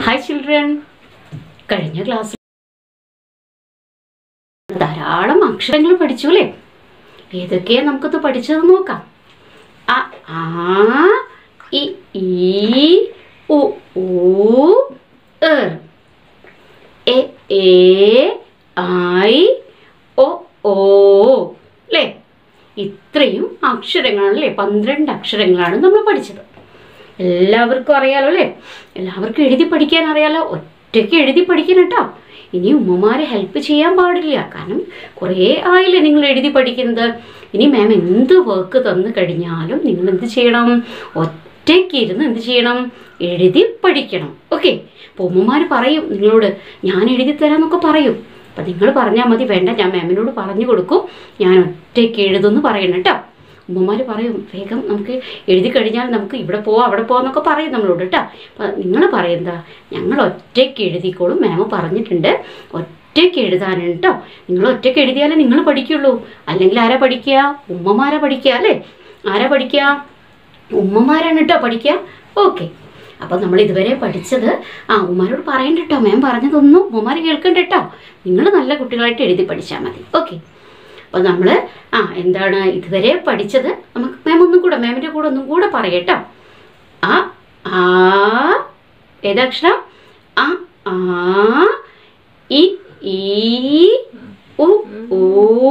Hi children. കഴിഞ്ഞ ക്ലാസ്സിൽ ധാരാളം അക്ഷരങ്ങൾ പഠിച്ചു അല്ലേ? ഏതൊക്കെയാ നമുക്കത് പഠിച്ചത് നോക്കാം. അ ആ ഇ ഈ ഉ ഊ എർ എ ഏ ഐ ഒ ഓ അല്ലേ? ഇത്രയും അക്ഷരങ്ങളാണല്ലേ, 12 അക്ഷരങ്ങളാണ് നമ്മൾ പഠിച്ചത്. എല്ലാവർക്കും അറിയാലോ അല്ലേ? എല്ലാവർക്കും എഴുതി പഠിക്കാൻ അറിയാലോ. ഒറ്റയ്ക്ക് എഴുതി പഠിക്കണം കേട്ടോ. ഇനി ഉമ്മമാരെ ഹെൽപ്പ് ചെയ്യാൻ പാടില്ല. കാരണം കുറേ ആയില്ലേ നിങ്ങൾ എഴുതി പഠിക്കുന്നത്. ഇനി മാം എന്ത് വർക്ക് തന്നു കഴിഞ്ഞാലും നിങ്ങൾ എന്ത് ചെയ്യണം? ഒറ്റയ്ക്ക് ഇരുന്ന് എന്ത് ചെയ്യണം? എഴുതി പഠിക്കണം. ഓക്കെ. അപ്പോൾ ഉമ്മമാർ പറയും നിങ്ങളോട്, ഞാൻ എഴുതി തരാമെന്നൊക്കെ പറയും. അപ്പം നിങ്ങൾ പറഞ്ഞാൽ മതി, വേണ്ട ഞാൻ മാമിനോട് പറഞ്ഞു കൊടുക്കും, ഞാൻ ഒറ്റയ്ക്ക് എഴുതുമെന്ന് പറയണം കേട്ടോ. ഉമ്മമാർ പറയും വേഗം നമുക്ക് എഴുതി കഴിഞ്ഞാൽ നമുക്ക് ഇവിടെ പോവാം അവിടെ പോവാന്നൊക്കെ പറയും നമ്മളോട് കേട്ടോ. അപ്പം നിങ്ങൾ പറയുന്നതാ, ഞങ്ങൾ ഒറ്റയ്ക്ക് എഴുതിക്കോളും, മാം പറഞ്ഞിട്ടുണ്ട് ഒറ്റയ്ക്ക് എഴുതാനാണ് കേട്ടോ. നിങ്ങൾ ഒറ്റയ്ക്ക് എഴുതിയാലേ നിങ്ങൾ പഠിക്കുള്ളൂ. അല്ലെങ്കിൽ ആരാ പഠിക്കുക? ഉമ്മമാരാ പഠിക്കുക അല്ലേ? ആരാ പഠിക്കുക? ഉമ്മമാരാണ് കേട്ടോ പഠിക്കുക. ഓക്കെ. അപ്പം നമ്മൾ ഇതുവരെ പഠിച്ചത് ഉമ്മമാരോട് പറയണ്ട കേട്ടോ, മാം പറഞ്ഞതൊന്നും ഉമ്മമാർ കേൾക്കണ്ട കേട്ടോ. നിങ്ങൾ നല്ല കുട്ടികളായിട്ട് എഴുതി പഠിച്ചാൽ മതി. ഓക്കെ. അപ്പോൾ നമ്മൾ എന്താണ് ഇതുവരെ പഠിച്ചത്? നമുക്ക് മാം ഒന്നും കൂടെ, മാമിൻ്റെ കൂടെ ഒന്നും കൂടെ പറയട്ടോ. അ ആ ഏതക്ഷരം? അ ആ ഇ ഈ ഉ ഊ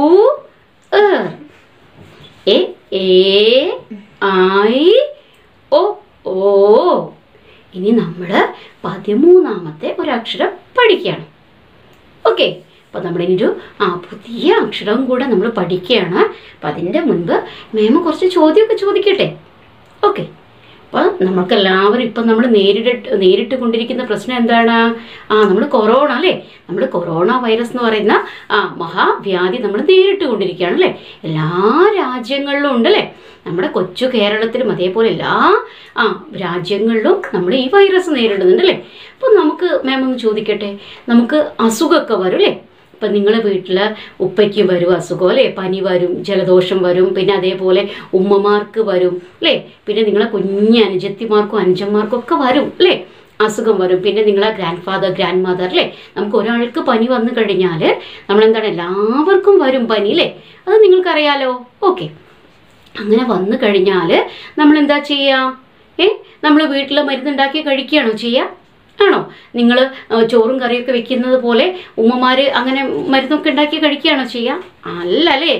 എർ എ ഏ ഐ ഒ ഓ. ഇനി നമ്മൾ 13ാമത്തെ ഒരക്ഷരം പഠിക്കുകയാണ്. ഓക്കെ. അപ്പോൾ നമ്മളിനൊരു പുതിയ അക്ഷരവും കൂടെ നമ്മൾ പഠിക്കുകയാണ്. അപ്പം അതിൻ്റെ മുൻപ് മാം കുറച്ച് ചോദ്യമൊക്കെ ചോദിക്കട്ടെ? ഓക്കെ. അപ്പോൾ നമുക്കെല്ലാവരും ഇപ്പം നമ്മൾ നേരിട്ട് കൊണ്ടിരിക്കുന്ന പ്രശ്നം എന്താണ്? നമ്മൾ കൊറോണ അല്ലേ? നമ്മൾ കൊറോണ വൈറസ് എന്ന് പറയുന്ന മഹാവ്യാധി നമ്മൾ നേരിട്ട് കൊണ്ടിരിക്കുകയാണ് അല്ലേ? എല്ലാ രാജ്യങ്ങളിലും ഉണ്ടല്ലേ? നമ്മുടെ കൊച്ചു കേരളത്തിലും അതേപോലെ എല്ലാ രാജ്യങ്ങളിലും നമ്മൾ ഈ വൈറസ് നേരിടുന്നുണ്ട് അല്ലേ? അപ്പോൾ നമുക്ക് മാം ഒന്ന് ചോദിക്കട്ടെ, നമുക്ക് അസുഖമൊക്കെ വരും അല്ലേ? ഇപ്പം നിങ്ങളുടെ വീട്ടിൽ ഉപ്പയ്ക്ക് വരും അസുഖം അല്ലേ? പനി വരും, ജലദോഷം വരും, പിന്നെ അതേപോലെ ഉമ്മമാർക്ക് വരും അല്ലേ? പിന്നെ നിങ്ങളെ കുഞ്ഞ് അനുജത്തിമാർക്കും അനുജന്മാർക്കും ഒക്കെ വരും അല്ലേ? അസുഖം വരും. പിന്നെ നിങ്ങളെ ഗ്രാൻഡ് ഫാദർ ഗ്രാൻഡ് മദർ അല്ലേ? നമുക്ക് ഒരാൾക്ക് പനി വന്നു കഴിഞ്ഞാൽ നമ്മളെന്താണ്, എല്ലാവർക്കും വരും പനി അല്ലേ? അത് നിങ്ങൾക്കറിയാലോ. ഓക്കെ. അങ്ങനെ വന്നു കഴിഞ്ഞാൽ നമ്മൾ എന്താ ചെയ്യുക? നമ്മൾ വീട്ടിൽ മരുന്നുണ്ടാക്കി കഴിക്കുകയാണോ ചെയ്യുക? ആണോ? നിങ്ങൾ ചോറും കറിയൊക്കെ വെക്കുന്നത് പോലെ ഉമ്മമാർ അങ്ങനെ മരുന്നൊക്കെ ഉണ്ടാക്കി കഴിക്കുകയാണോ ചെയ്യുക? അല്ലല്ലേ?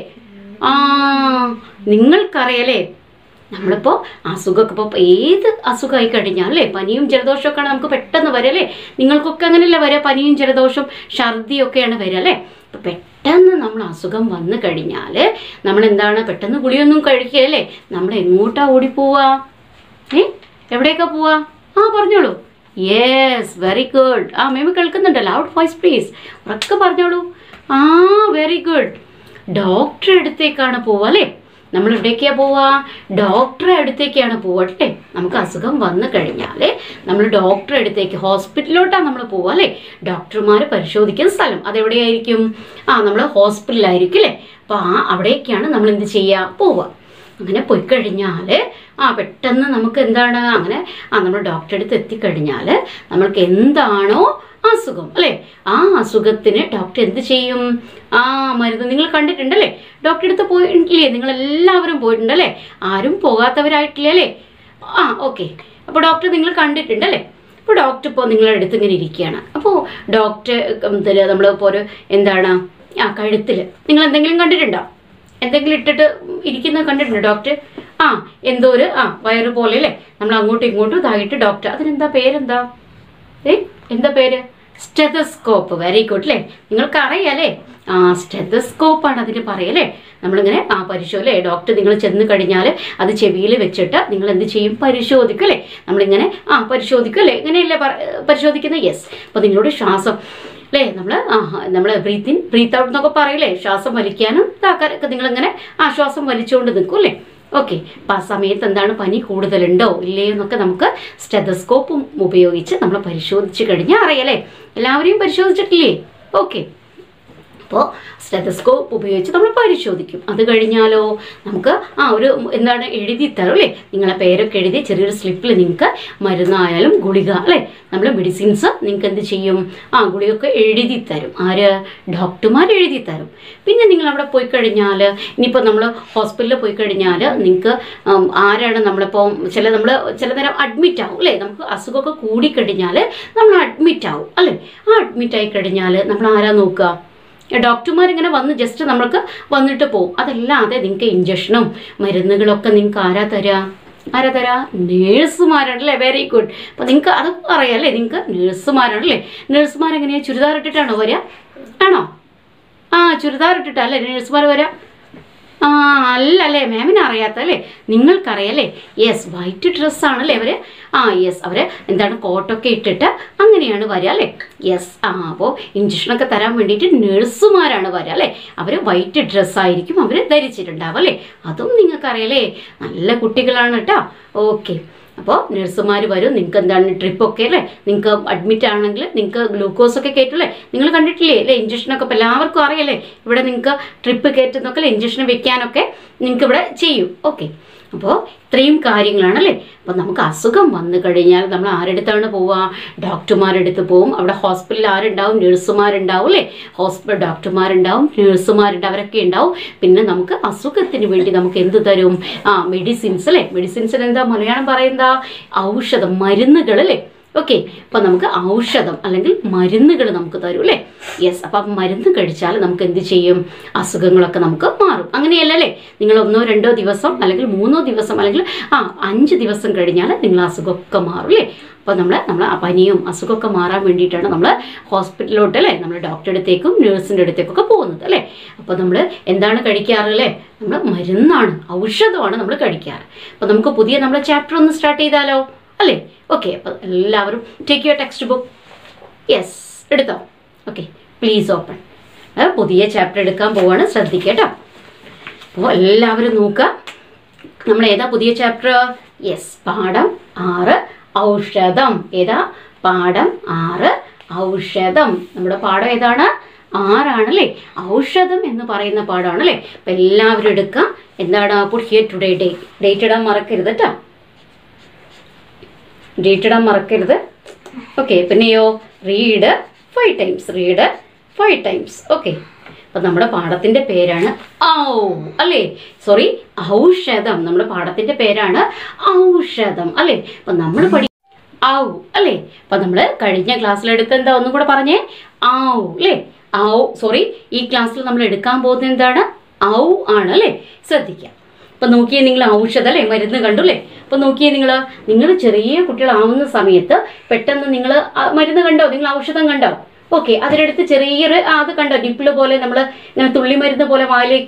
നിങ്ങൾക്കറിയാലേ, നമ്മളിപ്പോൾ അസുഖമൊക്കെ ഇപ്പോൾ ഏത് അസുഖമായി കഴിഞ്ഞാൽ അല്ലേ, പനിയും ജലദോഷമൊക്കെയാണ് നമുക്ക് പെട്ടെന്ന് വരിക അല്ലേ? നിങ്ങൾക്കൊക്കെ അങ്ങനെയല്ലേ വരിക? പനിയും ജലദോഷം ഛർദിയൊക്കെയാണ് വരിക അല്ലേ? അപ്പം പെട്ടെന്ന് നമ്മൾ അസുഖം വന്നു കഴിഞ്ഞാൽ നമ്മളെന്താണ്, പെട്ടെന്ന് ഗുളിയൊന്നും കഴിക്കുക അല്ലേ? നമ്മൾ എങ്ങോട്ടാ ഓടിപ്പോവുക? എവിടേക്കാ പോവുക? പറഞ്ഞോളൂ. Yes, very good. മേമ കേൾക്കുന്നുണ്ട്. Loud voice please. ഉറക്കെ പറഞ്ഞോളൂ. Very good. ഡോക്ടറെ അടുത്തേക്കാണ് പോവുക അല്ലേ? നമ്മൾ എവിടേക്കാണ് പോവുക? ഡോക്ടറെ അടുത്തേക്കാണ് പോവട്ടെ. നമുക്ക് അസുഖം വന്നു കഴിഞ്ഞാൽ നമ്മൾ ഡോക്ടറെ അടുത്തേക്ക്, ഹോസ്പിറ്റലിലോട്ടാണ് നമ്മൾ പോവുക അല്ലേ? ഡോക്ടർമാർ പരിശോധിക്കുന്ന സ്ഥലം അതെവിടെയായിരിക്കും? നമ്മൾ ഹോസ്പിറ്റലായിരിക്കും അല്ലേ? അപ്പോൾ അവിടേക്കാണ് നമ്മൾ എന്ത് ചെയ്യുക? പോവുക. അങ്ങനെ പോയി കഴിഞ്ഞാൽ പെട്ടെന്ന് നമുക്ക് എന്താണ്, അങ്ങനെ നമ്മൾ ഡോക്ടറെ അടുത്ത് എത്തിക്കഴിഞ്ഞാൽ നമ്മൾക്ക് എന്താണോ അസുഖം അല്ലേ, ആ അസുഖത്തിന് ഡോക്ടർ എന്ത് ചെയ്യും? മരുന്ന് നിങ്ങൾ കണ്ടിട്ടുണ്ടല്ലേ? ഡോക്ടറെ അടുത്ത് പോയിട്ടില്ലേ? നിങ്ങളെല്ലാവരും പോയിട്ടുണ്ടല്ലേ? ആരും പോകാത്തവരായിട്ടില്ലേ അല്ലേ? ഓക്കെ. അപ്പോൾ ഡോക്ടർ നിങ്ങൾ കണ്ടിട്ടുണ്ടല്ലേ? അപ്പോൾ ഡോക്ടർ ഇപ്പോൾ നിങ്ങളുടെ അടുത്ത് ഇങ്ങനെ ഇരിക്കുകയാണ്. അപ്പോൾ ഡോക്ടർ നമ്മളിപ്പോൾ ഒരു എന്താണ് കഴുത്തിൽ നിങ്ങൾ എന്തെങ്കിലും കണ്ടിട്ടുണ്ടോ? എന്തെങ്കിലും ഇട്ടിട്ട് ഇരിക്കുന്നത് കണ്ടിട്ടുണ്ടോ ഡോക്ടർ? എന്തോ ഒരു വയറ് പോലെ അല്ലേ? നമ്മൾ അങ്ങോട്ടും ഇങ്ങോട്ടും ഇതായിട്ട് ഡോക്ടർ, അതിനെന്താ പേരെന്താ? എന്താ പേര്? സ്റ്റെതസ്കോപ്പ്. വെരി ഗുഡ് അല്ലേ? നിങ്ങൾക്കറിയാലേ? സ്റ്റെതസ്കോപ്പാണ് അതിന് പറയല്ലേ? നമ്മളിങ്ങനെ പരിശോധന ഡോക്ടർ നിങ്ങൾ ചെന്ന് കഴിഞ്ഞാൽ അത് ചെവിയിൽ വെച്ചിട്ട് നിങ്ങൾ എന്ത് ചെയ്യും? പരിശോധിക്കും അല്ലേ? നമ്മളിങ്ങനെ പരിശോധിക്കും അല്ലേ? ഇങ്ങനെയല്ലേ പരിശോധിക്കുന്നത്? യെസ്. അപ്പോൾ നിങ്ങളുടെ ശ്വാസം അല്ലേ, നമ്മൾ ബ്രീത്ത് ഇൻ ബ്രീത്ത് ഔട്ട് എന്നൊക്കെ പറയില്ലേ? ശ്വാസം വലിക്കാനും ഇതാക്കാനൊക്കെ നിങ്ങളിങ്ങനെ ശ്വാസം വലിച്ചുകൊണ്ട് നിൽക്കും അല്ലേ? ഓക്കെ. അപ്പം ആ സമയത്ത് എന്താണ്, പനി കൂടുതലുണ്ടോ ഇല്ലയോ എന്നൊക്കെ നമുക്ക് സ്റ്റെതസ്കോപ്പും ഉപയോഗിച്ച് നമ്മൾ പരിശോധിച്ച് കഴിഞ്ഞാൽ അറിയാലേ? എല്ലാവരെയും പരിശോധിച്ചിട്ടില്ലേ? ഓക്കെ. അപ്പോൾ സ്റ്റെതസ്കോപ്പ് ഉപയോഗിച്ച് നമ്മൾ പരിശോധിക്കും. അത് കഴിഞ്ഞാലോ നമുക്ക് ഒരു എന്താണ് എഴുതി തരും അല്ലേ, നിങ്ങളെ പേരൊക്കെ എഴുതി ചെറിയൊരു സ്ലിപ്പിൽ നിങ്ങൾക്ക് മരുന്നായാലും ഗുളിക അല്ലേ, നമ്മൾ മെഡിസിൻസ് നിങ്ങൾക്ക് എന്ത് ചെയ്യും, ഗുളികയൊക്കെ എഴുതി തരും. ആര്? ഡോക്ടർമാർ എഴുതി തരും. പിന്നെ നിങ്ങൾ അവിടെ പോയി കഴിഞ്ഞാൽ, ഇനിയിപ്പോൾ നമ്മൾ ഹോസ്പിറ്റലിൽ പോയി കഴിഞ്ഞാൽ നിങ്ങൾക്ക് ആരാണ് നമ്മളിപ്പോൾ ചില നേരം അഡ്മിറ്റ് ആവും അല്ലേ, നമുക്ക് അസുഖമൊക്കെ കൂടിക്കഴിഞ്ഞാൽ നമ്മൾ അഡ്മിറ്റ് ആവും അല്ലേ. അഡ്മിറ്റ് ആയി കഴിഞ്ഞാൽ നമ്മൾ ആരാ നോക്കുക? ഡോക്ടർമാരിങ്ങനെ വന്ന് ജസ്റ്റ് നമ്മൾക്ക് വന്നിട്ട് പോകും. അതല്ലാതെ നിങ്ങൾക്ക് ഇഞ്ചക്ഷനും മരുന്നുകളൊക്കെ നിങ്ങൾക്ക് ആരാ തരാ? നേഴ്സുമാരാണല്ലേ. Very good. അപ്പോൾ നിങ്ങൾക്ക് അത് അറിയാമല്ലേ, നിങ്ങൾക്ക് നേഴ്സുമാരാണല്ലേ. നേഴ്സുമാരെങ്ങനെയാണ് ചുരിദാർ ഇട്ടിട്ടാണോ വരിക? ആണോ? ചുരിദാർ ഇട്ടിട്ടല്ലേ നേഴ്സുമാർ വരാം? അല്ലല്ലേ, മാമിനെ അറിയാത്തല്ലേ, നിങ്ങൾക്കറിയാലേ. യെസ്, വൈറ്റ് ഡ്രസ്സാണല്ലേ അവർ. യെസ്, അവർ എന്താണ് കോട്ടൊക്കെ ഇട്ടിട്ട് അങ്ങനെയാണ് വരിക അല്ലേ. യെസ്. അപ്പോൾ ഇഞ്ചക്ഷനൊക്കെ തരാൻ വേണ്ടിയിട്ട് നേഴ്സുമാരാണ് വരിക അല്ലേ. അവർ വൈറ്റ് ഡ്രസ്സായിരിക്കും അവർ ധരിച്ചിട്ടുണ്ടാവും അല്ലേ. അതും നിങ്ങൾക്കറിയാലേ, നല്ല കുട്ടികളാണ് കേട്ടോ. ഓക്കെ. അപ്പോൾ നഴ്സുമാർ വരും, നിങ്ങൾക്ക് എന്താണ് ട്രിപ്പൊക്കെ അല്ലേ, നിങ്ങൾക്ക് അഡ്മിറ്റ് ആണെങ്കിൽ നിങ്ങൾക്ക് ഗ്ലൂക്കോസൊക്കെ കയറ്റല്ലേ, നിങ്ങൾ കണ്ടിട്ടില്ലേ അല്ലേ, ഇഞ്ചക്ഷനൊക്കെ ഇപ്പോൾ എല്ലാവർക്കും അറിയാലേ. ഇവിടെ നിങ്ങൾക്ക് ട്രിപ്പ് കയറ്റുന്നൊക്കെ അല്ലേ, ഇഞ്ചക്ഷൻ വെക്കാനൊക്കെ നിങ്ങൾക്ക് ഇവിടെ ചെയ്യും. ഓക്കെ. അപ്പോൾ ഇത്രയും കാര്യങ്ങളാണല്ലേ. അപ്പോൾ നമുക്ക് അസുഖം വന്നു കഴിഞ്ഞാൽ നമ്മൾ ആരെടുത്താണ് പോവുക? ഡോക്ടർമാരുടെ അടുത്ത് പോവും. അവിടെ ഹോസ്പിറ്റലിൽ ആരുണ്ടാവും? നഴ്സുമാരുണ്ടാവും അല്ലേ. ഹോസ്പിറ്റൽ ഡോക്ടർമാരുണ്ടാവും, നഴ്സുമാരുണ്ടാവും, അവരൊക്കെ ഉണ്ടാവും. പിന്നെ നമുക്ക് അസുഖത്തിന് വേണ്ടി നമുക്ക് എന്ത് തരും? മെഡിസിൻസ് അല്ലേ. മെഡിസിൻസിന് എന്താ മലയാളം പറയുന്നത്? ഔഷധം, മരുന്നുകൾ അല്ലേ. ഓക്കെ. അപ്പം നമുക്ക് ഔഷധം അല്ലെങ്കിൽ മരുന്നുകൾ നമുക്ക് തരും അല്ലേ. യെസ്. അപ്പം മരുന്ന് കഴിച്ചാൽ നമുക്ക് എന്ത് ചെയ്യും? അസുഖങ്ങളൊക്കെ നമുക്ക് മാറും. അങ്ങനെയല്ലേ, നിങ്ങൾ 1-2 ദിവസം അല്ലെങ്കിൽ 3 ദിവസം അല്ലെങ്കിൽ 5 ദിവസം കഴിഞ്ഞാൽ നിങ്ങൾ അസുഖമൊക്കെ മാറും അല്ലേ. അപ്പോൾ നമ്മൾ പനിയും അസുഖമൊക്കെ മാറാൻ വേണ്ടിയിട്ടാണ് നമ്മൾ ഹോസ്പിറ്റലിലോട്ട് അല്ലേ, നമ്മൾ ഡോക്ടറുടെ അടുത്തേക്കും നേഴ്സിൻ്റെ അടുത്തേക്കൊക്കെ പോകുന്നത് അല്ലേ. അപ്പോൾ നമ്മൾ എന്താണ് കഴിക്കാറ് അല്ലേ? നമ്മൾ മരുന്നാണ്, ഔഷധമാണ് നമ്മൾ കഴിക്കാറ്. അപ്പോൾ നമുക്ക് പുതിയ നമ്മുടെ ചാപ്റ്റർ ഒന്ന് സ്റ്റാർട്ട് ചെയ്താലോ അല്ലേ. ഓക്കെ. അപ്പോൾ എല്ലാവരും take your textbook. Yes, എടുത്തോ. Okay, please open. പുതിയ ചാപ്റ്റർ എടുക്കാൻ പോവാണ്, ശ്രദ്ധിക്കട്ടോ. അപ്പോൾ എല്ലാവരും നോക്കുക. നമ്മൾ ഏതാ പുതിയ ചാപ്റ്റർ? യെസ്, പാഠം 6 ഔഷധം. ഏതാ? പാഠം 6 ഔഷധം. നമ്മുടെ പാഠം ഏതാണ്? 6 ആണല്ലേ. ഔഷധം എന്ന് പറയുന്ന പാഠമാണല്ലേ. അപ്പം എല്ലാവരും എടുക്കുക. എന്താണ്? പുട്ട് ഹിയർ ടുഡേ ഡേറ്റ് ഇടാൻ മറക്കരുത് കേട്ടോ. ഡേറ്റ് ഇടാൻ മറക്കരുത്. ഓക്കെ. പിന്നെയോ read 5 times. Read 5 times. Okay. അപ്പം നമ്മുടെ പാഠത്തിൻ്റെ പേരാണ് അല്ലേ, സോറി, ഔഷധം. നമ്മുടെ പാഠത്തിൻ്റെ പേരാണ് ഔഷധം അല്ലേ. അപ്പം നമ്മൾ അല്ലേ. അപ്പം നമ്മൾ കഴിഞ്ഞ ക്ലാസ്സിലെടുത്ത് എന്താ ഒന്നും കൂടെ പറഞ്ഞേ? അല്ലേ. സോറി, ഈ ക്ലാസ്സിൽ നമ്മൾ എടുക്കാൻ പോകുന്നത് എന്താണ്? ആണ് അല്ലേ. ശ്രദ്ധിക്കാം. അപ്പം നോക്കിയേ നിങ്ങൾ, ഔഷധം അല്ലേ, മരുന്ന് കണ്ടു അല്ലേ. അപ്പം നോക്കിയേ നിങ്ങൾ ചെറിയ കുട്ടികളാവുന്ന സമയത്ത് പെട്ടെന്ന് നിങ്ങൾ മരുന്ന് കണ്ടോ? നിങ്ങൾ ഔഷധം കണ്ടോ? ഓക്കെ. അതിനടുത്ത് ചെറിയൊരു അത് കണ്ടോ, നിപ്പിള് പോലെ നമ്മൾ ഇങ്ങനെ തുള്ളി മരുന്ന് പോലെ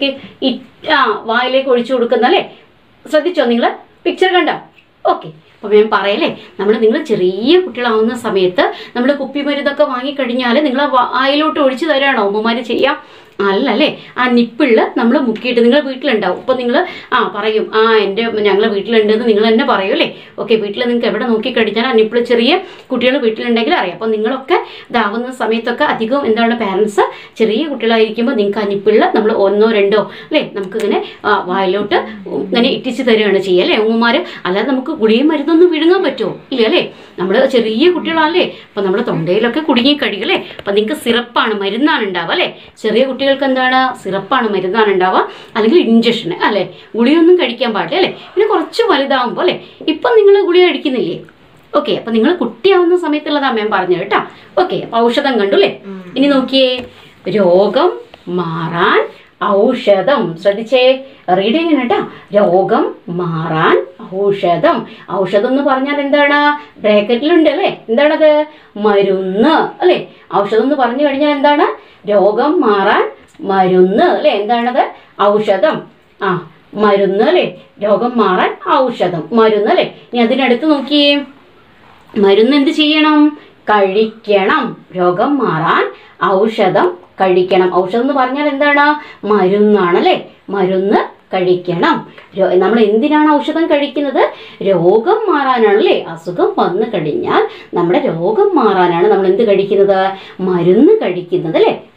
വായിലേക്ക് ഒഴിച്ചു കൊടുക്കുന്ന അല്ലേ. ശ്രദ്ധിച്ചോ നിങ്ങൾ? പിക്ചർ കണ്ടോ? ഓക്കെ. അപ്പോൾ ഞാൻ പറയല്ലേ, നിങ്ങൾ ചെറിയ കുട്ടികളാവുന്ന സമയത്ത് നമ്മൾ കുപ്പിമരുന്നൊക്കെ വാങ്ങിക്കഴിഞ്ഞാൽ നിങ്ങൾ വായിലോട്ട് ഒഴിച്ചു തരാണോ ഉമ്മമാർ ചെയ്യാം? അല്ലല്ലേ. നിപ്പിളിൽ നമ്മൾ മുക്കിയിട്ട് നിങ്ങൾ വീട്ടിലുണ്ടാവും. അപ്പോൾ നിങ്ങൾ പറയും ഞങ്ങൾ വീട്ടിലുണ്ടെന്ന് നിങ്ങൾ തന്നെ പറയും അല്ലേ. ഓക്കെ. വീട്ടിൽ നിങ്ങൾക്ക് എവിടെ നോക്കിക്കഴിഞ്ഞാൽ നിപ്പിൾ ചെറിയ കുട്ടികൾ വീട്ടിലുണ്ടെങ്കിൽ അറിയാം. അപ്പോൾ നിങ്ങളൊക്കെ ഇതാവുന്ന സമയത്തൊക്കെ അധികം എന്താണ്, പാരൻസ് ചെറിയ കുട്ടികളായിരിക്കുമ്പോൾ നിങ്ങൾക്ക് നിപ്പിളിൽ നമ്മൾ 1-2 അല്ലേ നമുക്കിങ്ങനെ വായിലോട്ട് ഇങ്ങനെ ഇട്ടിച്ച് തരികയാണ് ചെയ്യുക അല്ലേ ഉമ്മമാർ. അല്ലാതെ നമുക്ക് ഗുളിയും മരുന്നൊന്നും വിഴുങ്ങാൻ പറ്റുമോ? ഇല്ല അല്ലേ. നമ്മൾ ചെറിയ കുട്ടികളല്ലേ. അപ്പോൾ നമ്മുടെ തൊണ്ടയിലൊക്കെ കുടുങ്ങി കഴിയും അല്ലേ. അപ്പം നിങ്ങൾക്ക് സിറപ്പാണ്, മരുന്നാണ് ഉണ്ടാവുക അല്ലേ. ചെറിയ കുട്ടികൾക്ക് എന്താണ്? സിറപ്പാണ്, മരുന്നാണ് ഉണ്ടാവുക. അല്ലെങ്കിൽ ഇഞ്ചക്ഷൻ അല്ലേ. ഗുളിയൊന്നും കഴിക്കാൻ പാടില്ല അല്ലേ. പിന്നെ കുറച്ച് വലുതാവുമ്പോൾ അല്ലേ. ഇപ്പം നിങ്ങൾ ഗുളിക കഴിക്കുന്നില്ലേ? ഓക്കെ. അപ്പം നിങ്ങൾ കുട്ടിയാവുന്ന സമയത്തുള്ളതാ ഞാൻ പറഞ്ഞു കേട്ടോ. ഓക്കെ. അപ്പം ഔഷധം കണ്ടു അല്ലേ. ഇനി നോക്കിയേ, രോഗം മാറാൻ ഔഷധം. ശ്രദ്ധിച്ചേ, റീഡിങ് കേട്ടോ. രോഗം മാറാൻ ഔഷധം. ഔഷധം എന്ന് പറഞ്ഞാൽ എന്താണ്? ബ്രാക്കറ്റിലുണ്ട് അല്ലേ. എന്താണത്? മരുന്ന് അല്ലേ. ഔഷധം എന്ന് പറഞ്ഞു കഴിഞ്ഞാൽ എന്താണ്? രോഗം മാറാൻ മരുന്ന് അല്ലേ. എന്താണത്? ഔഷധം. മരുന്ന് അല്ലേ. രോഗം മാറാൻ ഔഷധം, മരുന്ന് അല്ലേ. ഇനി അതിനടുത്ത് നോക്കിയേ, മരുന്ന് എന്ത് ചെയ്യണം? കഴിക്കണം. രോഗം മാറാൻ ഔഷധം കഴിക്കണം. ഔഷധം എന്ന് പറഞ്ഞാൽ എന്താണ്? മരുന്നാണല്ലേ. മരുന്ന് കഴിക്കണം. നമ്മൾ എന്തിനാണ് ഔഷധം കഴിക്കുന്നത്? രോഗം മാറാനാണല്ലേ. അസുഖം വന്നു കഴിഞ്ഞാൽ നമ്മുടെ രോഗം മാറാനാണ് നമ്മൾ എന്ത് കഴിക്കുന്നത്? മരുന്ന് കഴിക്കുന്നത് അല്ലേ.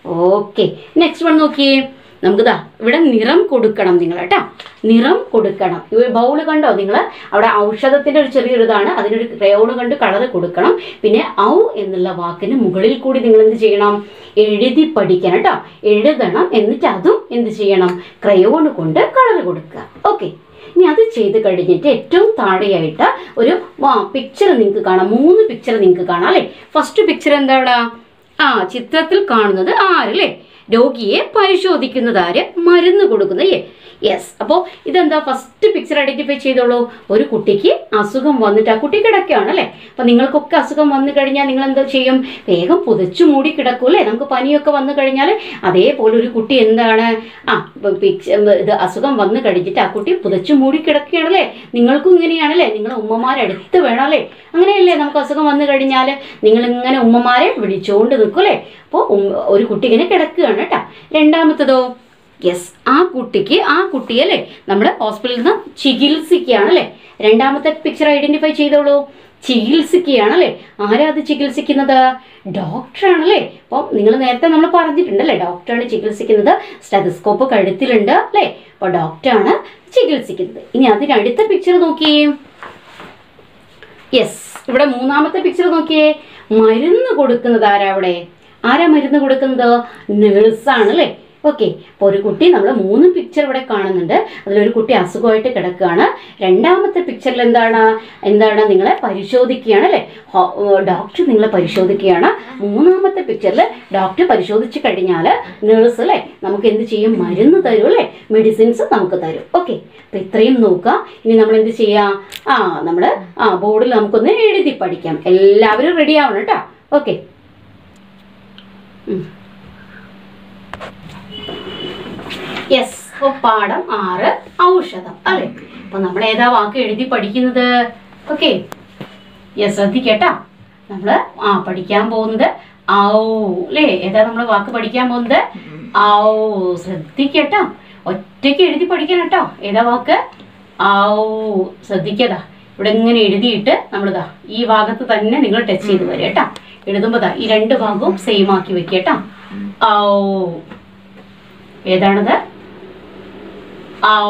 ഓക്കെ, നെക്സ്റ്റ് വൺ നോക്കിയേ. നമുക്ക് ഇവിടെ നിറം കൊടുക്കണം നിങ്ങൾ കേട്ടോ, നിറം കൊടുക്കണം. ഈ ബൗള് കണ്ടോ നിങ്ങൾ, അവിടെ ഔഷധത്തിന്റെ ഒരു ചെറിയൊരു ഇതാണ്, അതിനൊരു ക്രയോൺ കണ്ട് കളർ കൊടുക്കണം. പിന്നെ ഔ എന്നുള്ള വാക്കിന് മുകളിൽ കൂടി നിങ്ങൾ എന്ത് ചെയ്യണം, എഴുതി പഠിക്കണം കേട്ടോ, എഴുതണം. എന്നിട്ട് അതും എന്ത് ചെയ്യണം, ക്രയോൺ കൊണ്ട് കളർ കൊടുക്കുക. ഓക്കെ, ഇനി അത് ചെയ്ത് കഴിഞ്ഞിട്ട് ഏറ്റവും താഴെയായിട്ട് ഒരു പിക്ചർ നിങ്ങൾക്ക് കാണാം, 3 പിക്ചർ നിങ്ങൾക്ക് കാണാം അല്ലേ. ഫസ്റ്റ് പിക്ചർ എന്താണ്, ചിത്രത്തിൽ കാണുന്നത് ആരല്ലേ, രോഗിയെ പരിശോധിക്കുന്നത് ആര്, മരുന്ന് കൊടുക്കുന്നത്. യെസ്, അപ്പോൾ ഇതെന്താ, ഫസ്റ്റ് പിക്ചർ ഐഡന്റിഫൈ ചെയ്തോളൂ. ഒരു കുട്ടിക്ക് അസുഖം വന്നിട്ട് ആ കുട്ടി കിടക്കുകയാണ് അല്ലേ. അപ്പം നിങ്ങൾക്കൊക്കെ അസുഖം വന്നു കഴിഞ്ഞാൽ നിങ്ങൾ എന്താ ചെയ്യും, വേഗം പുതച്ചു മൂടി കിടക്കും അല്ലേ. നമുക്ക് പനിയൊക്കെ വന്നു കഴിഞ്ഞാൽ അതേപോലെ ഒരു കുട്ടി എന്താണ്, ഇത് അസുഖം വന്നു കഴിഞ്ഞിട്ട് ആ കുട്ടി പുതച്ചു മൂടി കിടക്കുകയാണല്ലേ. നിങ്ങൾക്കും ഇങ്ങനെയാണല്ലേ, നിങ്ങളെ ഉമ്മമാരടുത്ത് വേണം അല്ലേ. അങ്ങനെയല്ലേ, നമുക്ക് അസുഖം വന്നു കഴിഞ്ഞാൽ നിങ്ങളിങ്ങനെ ഉമ്മമാരെ വിളിച്ചുകൊണ്ട് നിൽക്കും അല്ലേ. അപ്പോൾ ഒരു കുട്ടി ഇങ്ങനെ കിടക്കുകയാണ് കേട്ടോ. രണ്ടാമത്തതോ, യെസ്, ആ കുട്ടിയല്ലേ നമ്മൾ ഹോസ്പിറ്റലിൽ നിന്ന് ചികിത്സിക്കുകയാണല്ലേ. രണ്ടാമത്തെ പിക്ചർ ഐഡന്റിഫൈ ചെയ്തോളൂ, ചികിത്സിക്കുകയാണല്ലേ. ആരാ അത് ചികിത്സിക്കുന്നത്, ഡോക്ടറാണല്ലേ. അപ്പം നിങ്ങൾ നേരത്തെ നമ്മൾ പറഞ്ഞിട്ടുണ്ടല്ലേ, ഡോക്ടറാണ് ചികിത്സിക്കുന്നത്. സ്റ്റെതസ്കോപ്പ് കഴുത്തിലുണ്ട് അല്ലേ, അപ്പോൾ ഡോക്ടറാണ് ചികിത്സിക്കുന്നത്. ഇനി അതിനടുത്ത പിക്ചർ നോക്കിയേ. യെസ്, ഇവിടെ മൂന്നാമത്തെ പിക്ചർ നോക്കിയേ. മരുന്ന് കൊടുക്കുന്നത് ആരാ, അവിടെ ആരാ മരുന്ന് കൊടുക്കുന്നത്, നേഴ്സാണ് അല്ലേ. ഓക്കെ, അപ്പോൾ ഒരു കുട്ടി, നമ്മൾ 3 പിക്ചർ ഇവിടെ കാണുന്നുണ്ട്. അതിലൊരു കുട്ടി അസുഖമായിട്ട് കിടക്കുകയാണ്. രണ്ടാമത്തെ പിക്ചറിൽ എന്താണ് നിങ്ങളെ പരിശോധിക്കുകയാണ് അല്ലേ, ഡോക്ടർ നിങ്ങളെ പരിശോധിക്കുകയാണ്. മൂന്നാമത്തെ പിക്ചറിൽ ഡോക്ടർ പരിശോധിച്ച് കഴിഞ്ഞാൽ നേഴ്സ് അല്ലേ നമുക്ക് എന്ത് ചെയ്യും, മരുന്ന് തരും അല്ലേ, മെഡിസിൻസ് നമുക്ക് തരും. ഓക്കെ, അപ്പോൾ ഇത്രയും നോക്കുക. ഇനി നമ്മൾ എന്ത് ചെയ്യാം, നമ്മൾ ബോർഡിൽ നമുക്കൊന്ന് എഴുതി പഠിക്കാം. എല്ലാവരും റെഡി ആവണം കേട്ടോ. ഓക്കെ, യെസ്, അപ്പോൾ പാഠം 6 ഔഷധം അല്ലേ. അപ്പോൾ നമ്മൾ ഏതാ വാക്ക് എഴുതി പഠിക്കുന്നത്. ഓക്കെ, യെസ്, ശ്രദ്ധിക്കട്ടാ. നമ്മൾ പഠിക്കാൻ പോകുന്നത് ഔ അല്ലേ. ഏതാ നമ്മൾ വാക്ക് പഠിക്കാൻ പോകുന്നത്, ഔ. ശ്രദ്ധിക്കട്ടാ, ഒറ്റയ്ക്ക് എഴുതി പഠിക്കണം കേട്ടോ. ഏതാ വാക്ക്, ഔ. ശ്രദ്ധിക്കതാ, ഇവിടെ ഇങ്ങനെ എഴുതിയിട്ട് നമ്മളിതാ ഈ ഭാഗത്ത് തന്നെ നിങ്ങൾ ടച്ച് ചെയ്ത് വരും കേട്ടോ. എഴുതുമ്പോൾ ഈ 2 ഭാഗവും സെയിം ആക്കി വെക്കട്ടോ. ഔ, ഏതാണത്, ഔ.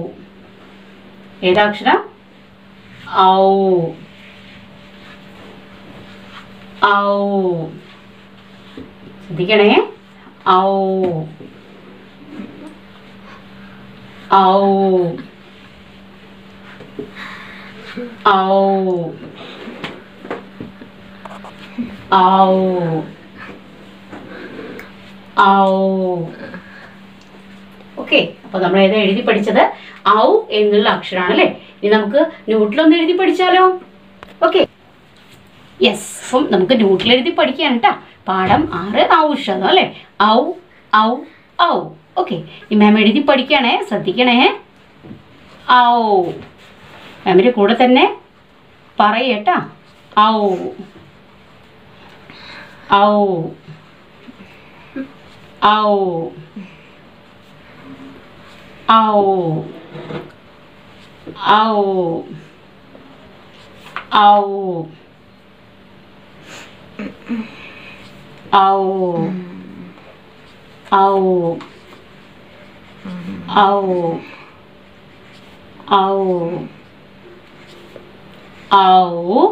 ഏതാ അക്ഷരം, ഔ. ഔ, ശ്രദ്ധിക്കണേ. ഔ, ഔ, ഔ, ഔ, ഔ. ഓക്കെ, അപ്പോൾ നമ്മൾ ഏതാ എഴുതി പഠിച്ചത്, ഔ എന്നുള്ള അക്ഷരമാണ് അല്ലേ. ഇനി നമുക്ക് നോട്ടിലൊന്ന് എഴുതി പഠിച്ചാലോ. ഓക്കെ, യെസ്, അപ്പം നമുക്ക് നോട്ടിൽ എഴുതി പഠിക്കാൻ കേട്ടോ. പാഠം 6 ഔഷധം അല്ലേ. ഔ ഔ ഔ. ഓക്കെ, ഈ മാം എഴുതി പഠിക്കണേ, ശ്രദ്ധിക്കണേ. ഔ, മാമിൻ്റെ കൂടെ തന്നെ പറയട്ടാ. ഔ ഔ ഔ ഔ ഔ ഔ ഔ ഔ ഔ ഔ ഔ.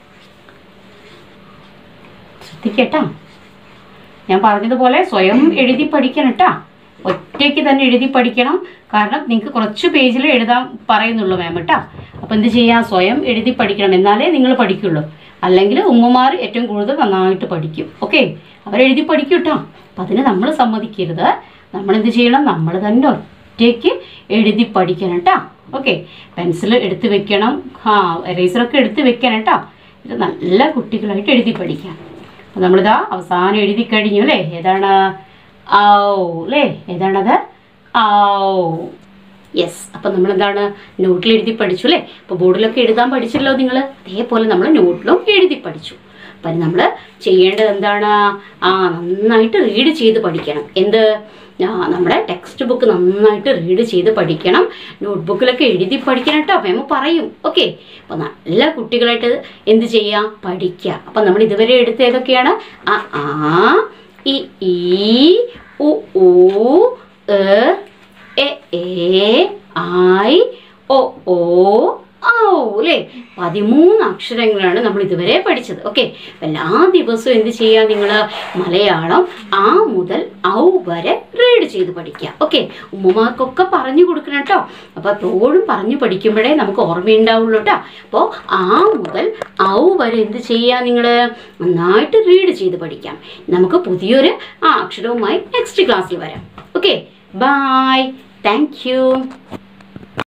ശ്രദ്ധിക്കട്ടാ, ഞാൻ പറഞ്ഞതുപോലെ സ്വയം എഴുതി പഠിക്കണം കേട്ടോ. ഒറ്റയ്ക്ക് തന്നെ എഴുതി പഠിക്കണം. കാരണം നിങ്ങൾക്ക് കുറച്ച് പേജിൽ എഴുതാൻ പറയുന്നുള്ളൂ മാം കേട്ടോ. അപ്പോൾ എന്ത് ചെയ്യുക, സ്വയം എഴുതി പഠിക്കണം, എന്നാലേ നിങ്ങൾ പഠിക്കുള്ളൂ. അല്ലെങ്കിൽ ഉമ്മമാർ ഏറ്റവും കൂടുതൽ നന്നായിട്ട് പഠിക്കും. ഓക്കെ, അവരെഴുതി പഠിക്കും കേട്ടോ. അപ്പം അതിന് നമ്മൾ സമ്മതിക്കരുത്. നമ്മളെന്ത് ചെയ്യണം, നമ്മൾ തന്നെ ഒറ്റയ്ക്ക് എഴുതി പഠിക്കണം കേട്ടോ. ഓക്കെ, പെൻസിൽ എടുത്ത് വെക്കണം, എറേസറൊക്കെ എടുത്ത് വെക്കണം കേട്ടോ. ഇത് നല്ല കുട്ടികളായിട്ട് എഴുതി പഠിക്കാം. അപ്പോൾ നമ്മളിതാ അവസാനം എഴുതി കഴിഞ്ഞു അല്ലേ. ഏതാണ്, ഔ അല്ലേ. ഏതാണത്, ഔ. യെസ്, അപ്പം നമ്മളെന്താണ് നോട്ടിൽ എഴുതി പഠിച്ചു അല്ലേ. അപ്പോൾ ബോർഡിലൊക്കെ എഴുതാൻ പഠിച്ചല്ലോ നിങ്ങൾ, അതേപോലെ നമ്മൾ നോട്ടിലും എഴുതി പഠിച്ചു. അപ്പം നമ്മൾ ചെയ്യേണ്ടത് എന്താണ്, നന്നായിട്ട് റീഡ് ചെയ്ത് പഠിക്കണം. എന്ത്, നമ്മുടെ ടെക്സ്റ്റ് ബുക്ക് നന്നായിട്ട് റീഡ് ചെയ്ത് പഠിക്കണം. നോട്ട്ബുക്കിലൊക്കെ എഴുതി പഠിക്കണം കേട്ടോ. മാം പറയും. ഓക്കെ, അപ്പോൾ നല്ല കുട്ടികളായിട്ട് എന്ത് ചെയ്യുക, പഠിക്കുക. അപ്പം നമ്മൾ ഇതുവരെ എടുത്ത ഏതൊക്കെയാണ്, ഇ ഈ ഉ ഊ എ ഐ ഒ ഓ ഔ അല്ലേ? 13 അക്ഷരങ്ങളാണ് നമ്മൾ ഇതുവരെ പഠിച്ചത്. ഓക്കെ, എല്ലാ ദിവസവും എന്ത് ചെയ്യുക? നിങ്ങൾ മലയാളം ആ മുതൽ ഔ വരെ റീഡ് ചെയ്ത് പഠിക്കുക. ഓക്കെ, ഉമ്മമാർക്കൊക്കെ പറഞ്ഞു കൊടുക്കണം കേട്ടോ. അപ്പോൾ എപ്പോഴും പറഞ്ഞു പഠിക്കുമ്പോഴേ നമുക്ക് ഓർമ്മയുണ്ടാവുള്ളൂ കേട്ടോ. അപ്പോൾ ആ മുതൽ ഔ വരെ എന്ത് ചെയ്യുക? നിങ്ങൾ നന്നായിട്ട് റീഡ് ചെയ്ത് പഠിക്കാം. നമുക്ക് പുതിയൊരു അക്ഷരവുമായി നെക്സ്റ്റ് ക്ലാസ്സിൽ വരാം. Okay, bye. Thank U.